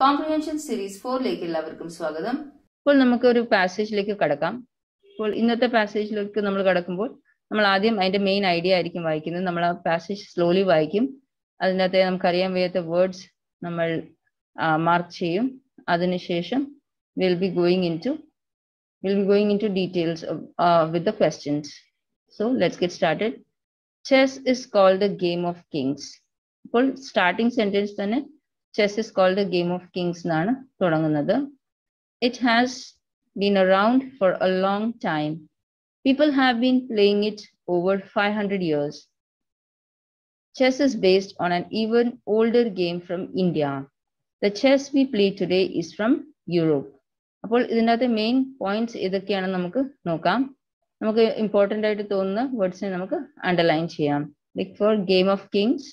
Comprehension Series 4-ലേക്ക് എല്ലാവർക്കും സ്വാഗതം. ഇപ്പോൾ നമുക്ക് ഒരു പാസേജിലേക്ക് കടക്കാം. അപ്പോൾ ഇന്നത്തെ പാസേജിലേക്ക് നമ്മൾ കടക്കുമ്പോൾ നമ്മൾ ആദ്യം അതിന്റെ മെയിൻ ഐഡിയ ആയിരിക്കും വായിക്കുന്നത്. നമ്മൾ ആ പാസേജ് സ്ലോലി വായിക്കും. അതിനകത്ത് നമുക്കറിയാൻ വയ്യാത്ത വേർഡ്സ് നമ്മൾ മാർക്ക് ചെയ്യും. അതിനുശേഷം will be going into details with the questions. So let's get started. Chess is called the game of kings. അപ്പോൾ സ്റ്റാർട്ടിംഗ് സെന്റൻസ് തന്നെ chess is called the game of kings എന്നാണ് തുടങ്ങുന്നത്. It has been around for a long time. People have been playing it over 500 years. Chess is based on an even older game from India. The chess we play today is from Europe. അപ്പോൾ ഇതിനകത്തെ main points ഏതൊക്കെയാണെന്ന് നമുക്ക് നോക്കാം. നമുക്ക് important ആയിട്ട് തോന്നുന്ന വേർഡ്സിനെ നമുക്ക് underline ചെയ്യാം. Like for game of kings,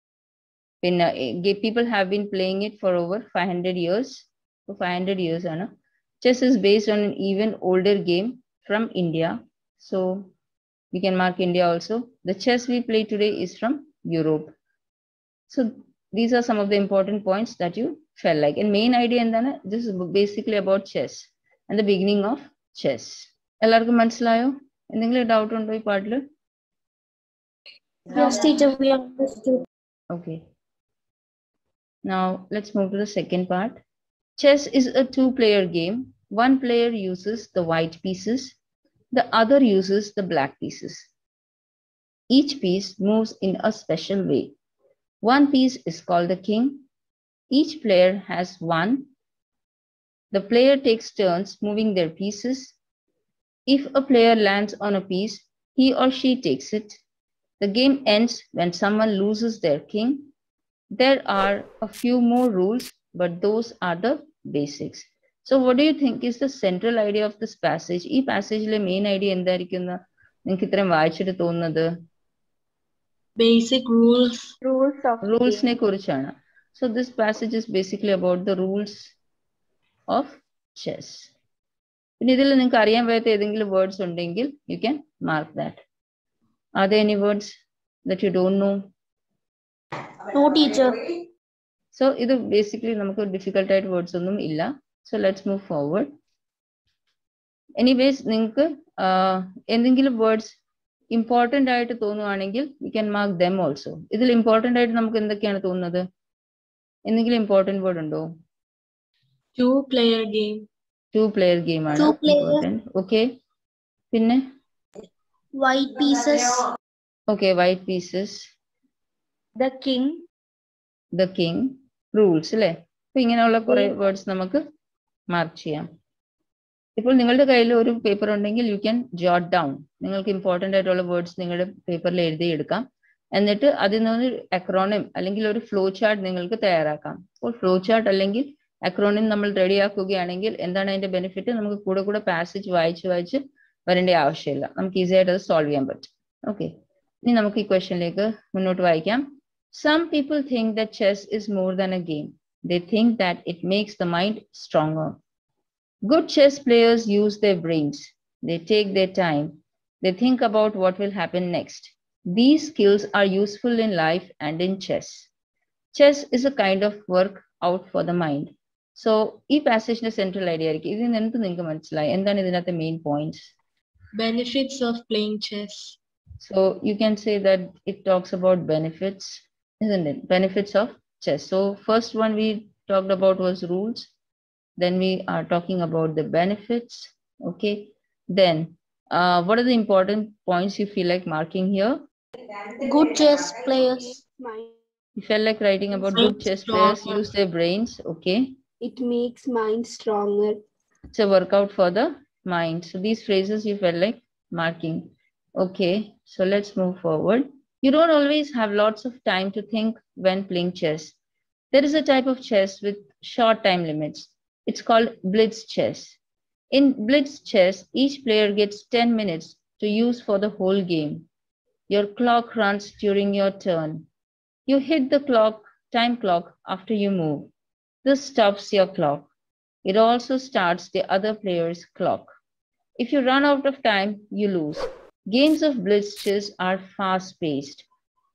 people have been playing it for over 500 years. So 500 years ആണ്. Chess is based on an even older game from India. So we can mark India also. The chess we play today is from Europe. So these are some of the important points that you felt like. And main idea എന്താണ്? This is basically about chess and the beginning of chess. എല്ലാവർക്കും മനസ്സിലായോ? എന്തെങ്കിലും doubt ഉണ്ടോ ഈ പാർട്ടിൽ? Yes, teacher, we understood. Okay. Now let's move to the second part. Chess is a two-player game. One player uses the white pieces, the other uses the black pieces. Each piece moves in a special way. One piece is called the king. Each player has one. The player takes turns moving their pieces. If a player lands on a piece, he or she takes it. The game ends when someone loses their king. There are a few more rules, but those are the basics. So what do you think is the central idea of this passage? Ee passage le main idea endairikkunna ninge ithram vaaichittu thonnunathu? Basic rules Ne kurichana. So this passage is basically about the rules of chess. Pinne idil ninge ariyan vayatha edengil words undengil you can mark that. Are there any words that you don't know? No, teacher. So ഇത് basically നമുക്ക് difficult ആയിട്ട് words ഒന്നും ഇല്ല. So let's move forward. Anyways, നിങ്ങൾക്ക് എന്തെങ്കിലും words important ആയിട്ട് തോന്നുവാണെങ്കിൽ you can mark them also. ഇതിൽ important ആയിട്ട് നമുക്ക് എന്തൊക്കെയാണ് തോന്നുന്നത്? എന്തെങ്കിലും important word ഉണ്ടോ? Two-player game. Two-player game ആണ് important. Okay. പിന്നെ White pieces. Okay, white pieces. The king. Rules അല്ലേ? അപ്പൊ ഇങ്ങനെയുള്ള കുറെ വേർഡ്സ് നമുക്ക് മാർക്ക് ചെയ്യാം. ഇപ്പോൾ നിങ്ങളുടെ കയ്യിൽ ഒരു പേപ്പർ ഉണ്ടെങ്കിൽ യു ക്യാൻ ജോട്ട് ഡൗൺ. നിങ്ങൾക്ക് ഇമ്പോർട്ടൻ്റ് ആയിട്ടുള്ള വേർഡ്സ് നിങ്ങളുടെ പേപ്പറിൽ എഴുതിയെടുക്കാം. എന്നിട്ട് അതിൽ നിന്ന് അക്രോണിം അല്ലെങ്കിൽ ഒരു ഫ്ലോ ചാർട്ട് നിങ്ങൾക്ക് തയ്യാറാക്കാം. അപ്പോൾ ഫ്ലോ ചാർട്ട് അല്ലെങ്കിൽ അക്രോണിം നമ്മൾ റെഡിയാക്കുകയാണെങ്കിൽ എന്താണ് അതിന്റെ ബെനിഫിറ്റ്? നമുക്ക് കൂടെ പാസേജ് വായിച്ച് വരേണ്ട ആവശ്യമില്ല. നമുക്ക് ഈസി ആയിട്ട് അത് സോൾവ് ചെയ്യാൻ പറ്റും. ഓക്കെ, ഇനി നമുക്ക് ഈ ക്വസ്റ്റ്യനിലേക്ക് മുന്നോട്ട് വായിക്കാം. Some people think that chess is more than a game. They think that it makes the mind stronger. Good chess players use their brains. They take their time. They think about what will happen next. These skills are useful in life and in chess. Chess is a kind of work out for the mind. So, this passage is central idea. Endanu idinathe main points? Benefits of playing chess. So, you can say that it talks about benefits. Isn't it? Benefits of chess. So first one we talked about was rules. Then we are talking about the benefits. Okay. Then what are the important points you feel like marking here? Good chess players. You felt like writing about good chess players use their brains. Okay. It makes mind stronger. It's a workout for the mind. So these phrases you felt like marking. Okay. So let's move forward. You don't always have lots of time to think when playing chess. There is a type of chess with short time limits. It's called blitz chess. In blitz chess, each player gets 10 minutes to use for the whole game. Your clock runs during your turn. You hit the time clock after you move. This stops your clock. It also starts the other player's clock. If you run out of time, you lose. Games of blitz chess are fast-paced.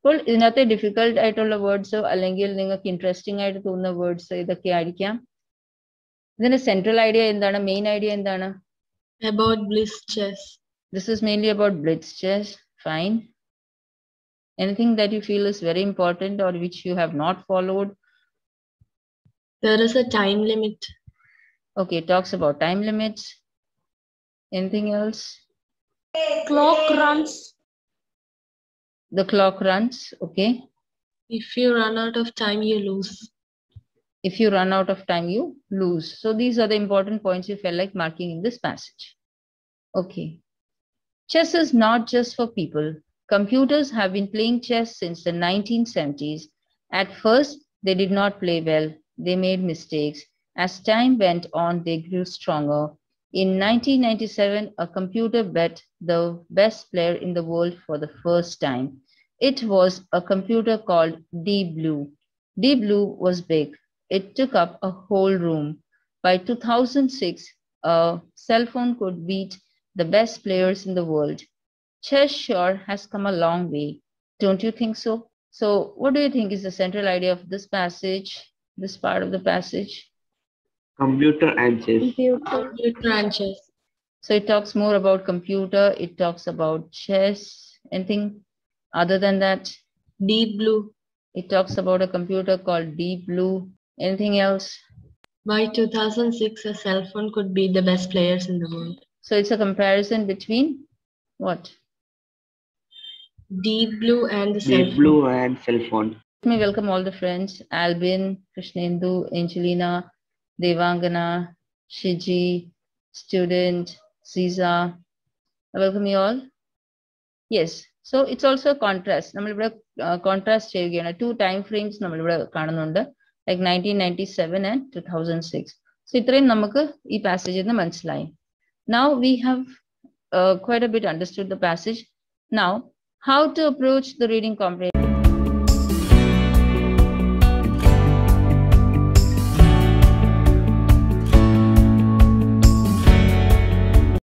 അപ്പോൾ ഇതിനകത്ത് difficult ആയിട്ടുള്ള words അല്ലെങ്കിൽ നിങ്ങൾക്ക് interesting ആയിട്ട് തോന്നുന്ന words ഇതൊക്കെ ആയിരിക്കാം. ഇതിന്റെ സെൻട്രൽ ഐഡിയ എന്താണ്? മെയിൻ ഐഡിയ എന്താണ്? About Blitz chess. This is mainly about blitz chess. Fine. Anything that you feel is very important or which you have not followed? There is a time limit. Okay, it talks about time limits. Anything else? Clock runs. The clock runs. Okay. If you run out of time, you lose. If you run out of time, you lose. So these are the important points you felt like marking in this passage. Okay. Chess is not just for people. Computers have been playing chess since the 1970s. At first, they did not play well. They made mistakes. As time went on, they grew stronger. In 1997, a computer bet the best player in the world for the first time. It was a computer called Deep Blue. Deep Blue was big. It took up a whole room. By 2006, a cell phone could beat the best players in the world. Chess sure has come a long way. Don't you think so? So what do you think is the central idea of this passage, this part of the passage? Computer and chess. Computer and chess. So it talks more about computer, it talks about chess. Anything other than that? Deep Blue. It talks about a computer called Deep Blue. Anything else? By 2006, a cell phone could beat the best players in the world. So it's a comparison between what? Deep Blue and the cell Deep phone. Blue and cell phone. Let me welcome all the friends, Albin, Krishnendu, Angelina, Devangana, Shiji, student, Ziza. I welcome you all. Yes, so it's also a contrast. നമ്മളിവിടെ contrast ചെയ്യുകയാണ്. Two time frames നമ്മളിവിടെ കാണുന്നുണ്ട്. Like 1997 and 2006. So ഇത്രയും നമുക്ക് ഈ passage നിന്ന് മനസ്സിലായി. Now we have quite a bit understood the passage. Now, how to approach the reading comprehension?